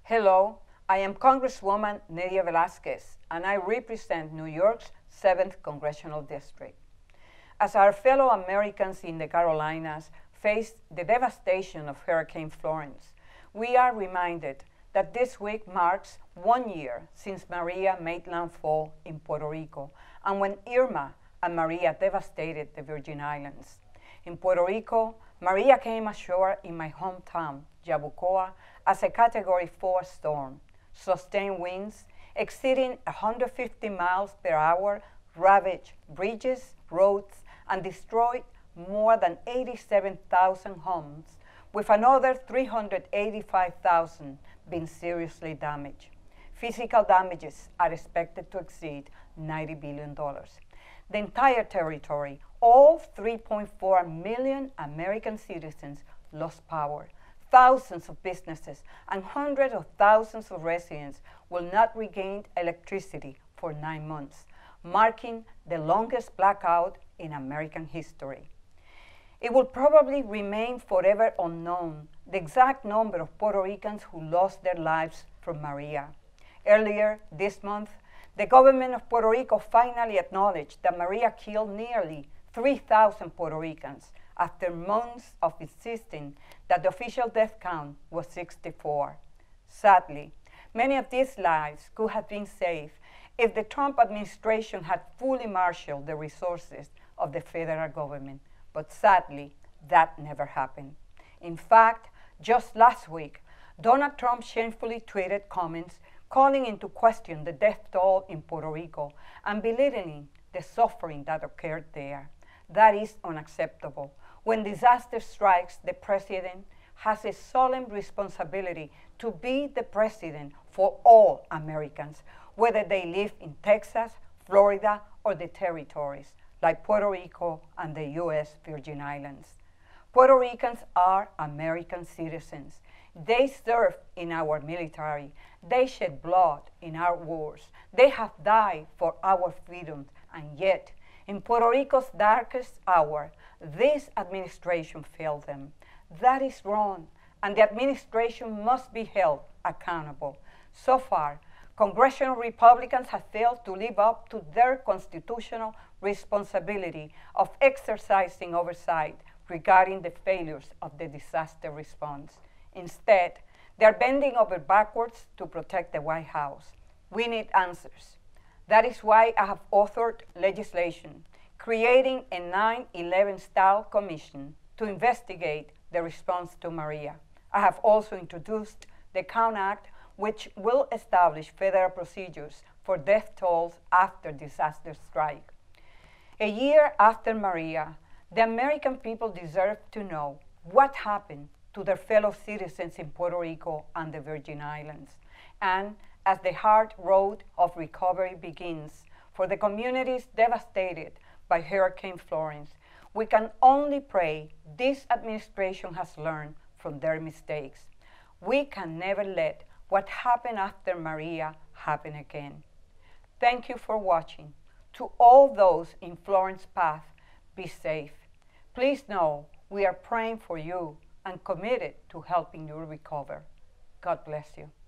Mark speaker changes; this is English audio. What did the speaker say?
Speaker 1: Hello, I am Congresswoman Nydia Velázquez, and I represent New York's 7th Congressional District. As our fellow Americans in the Carolinas face the devastation of Hurricane Florence, we are reminded that this week marks 1 year since Maria made landfall in Puerto Rico and when Irma and Maria devastated the Virgin Islands. In Puerto Rico, Maria came ashore in my hometown, Yabucoa, as a Category 4 storm. Sustained winds exceeding 150 miles per hour ravaged bridges, roads, and destroyed more than 87,000 homes, with another 385,000 being seriously damaged. Physical damages are expected to exceed $90 billion. The entire territory, all 3.4 million American citizens, lost power. Thousands of businesses and hundreds of thousands of residents will not regain electricity for 9 months, marking the longest blackout in American history. It will probably remain forever unknown the exact number of Puerto Ricans who lost their lives from Maria. Earlier this month, the government of Puerto Rico finally acknowledged that Maria killed nearly 3,000 Puerto Ricans after months of insisting that the official death count was 64. Sadly, many of these lives could have been saved if the Trump administration had fully marshaled the resources of the federal government. But sadly, that never happened. In fact, just last week, Donald Trump shamefully tweeted comments calling into question the death toll in Puerto Rico and belittling the suffering that occurred there. That is unacceptable. When disaster strikes, the president has a solemn responsibility to be the president for all Americans, whether they live in Texas, Florida, or the territories, like Puerto Rico and the U.S. Virgin Islands. Puerto Ricans are American citizens. They serve in our military. They shed blood in our wars. They have died for our freedom, and yet, in Puerto Rico's darkest hour, this administration failed them. That is wrong, and the administration must be held accountable. So far, congressional Republicans have failed to live up to their constitutional responsibility of exercising oversight regarding the failures of the disaster response. Instead, they are bending over backwards to protect the White House. We need answers. That is why I have authored legislation creating a 9/11-style commission to investigate the response to Maria. I have also introduced the COUNT Act, which will establish federal procedures for death tolls after disaster strike. A year after Maria, the American people deserve to know what happened to their fellow citizens in Puerto Rico and the Virgin Islands. And as the hard road of recovery begins for the communities devastated by Hurricane Florence, we can only pray this administration has learned from their mistakes. We can never let what happened after Maria happen again. Thank you for watching. To all those in Florence's path, be safe. Please know we are praying for you and committed to helping you recover. God bless you.